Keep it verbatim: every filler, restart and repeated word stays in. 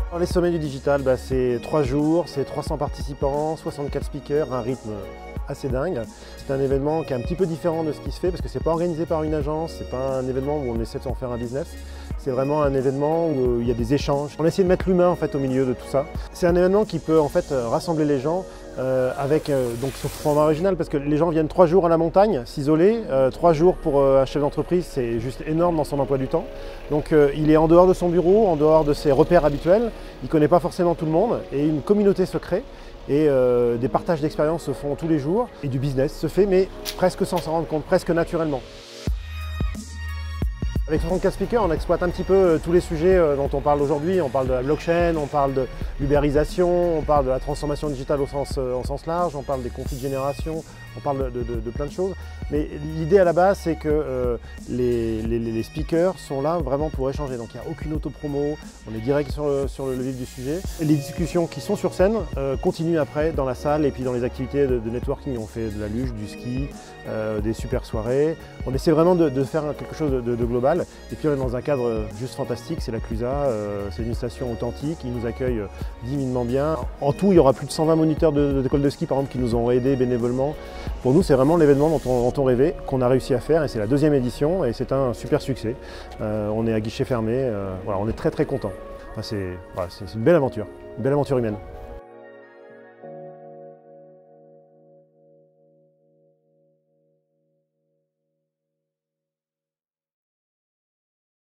Alors, les sommets du digital, bah, c'est trois jours, c'est trois cents participants, soixante-quatre speakers, un rythme assez dingue. C'est un événement qui est un petit peu différent de ce qui se fait parce que c'est pas organisé par une agence, c'est pas un événement où on essaie de s'en faire un business. C'est vraiment un événement où il y a des échanges. On essaie de mettre l'humain en fait au milieu de tout ça. C'est un événement qui peut en fait rassembler les gens euh, avec euh, donc ce format original parce que les gens viennent trois jours à la montagne, s'isoler. Euh, trois jours pour euh, un chef d'entreprise, c'est juste énorme dans son emploi du temps. Donc euh, il est en dehors de son bureau, en dehors de ses repères habituels. Il ne connaît pas forcément tout le monde et une communauté se crée. Et euh, des partages d'expériences se font tous les jours et du business se fait, mais presque sans s'en rendre compte, presque naturellement. Avec soixante-quatre speakers, on exploite un petit peu tous les sujets dont on parle aujourd'hui. On parle de la blockchain, on parle de l'ubérisation, on parle de la transformation digitale au sens, au sens large, on parle des conflits de génération, on parle de, de, de plein de choses. Mais l'idée à la base, c'est que euh, les, les, les speakers sont là vraiment pour échanger. Donc il n'y a aucune auto-promo, on est direct sur le, sur le vif du sujet. Et les discussions qui sont sur scène euh, continuent après dans la salle et puis dans les activités de, de networking. On fait de la luge, du ski, euh, des super soirées. On essaie vraiment de, de faire quelque chose de, de, de global. Et puis on est dans un cadre juste fantastique, c'est la Clusa, euh, c'est une station authentique, ils nous accueillent dignement bien. En tout, il y aura plus de cent vingt moniteurs d'école de, de ski par exemple qui nous ont aidés bénévolement. Pour nous, c'est vraiment l'événement dont on, dont on rêvait, qu'on a réussi à faire et c'est la deuxième édition et c'est un super succès. Euh, on est à guichet fermé, euh, voilà, on est très très contents. Enfin, c'est voilà, une belle aventure, une belle aventure humaine.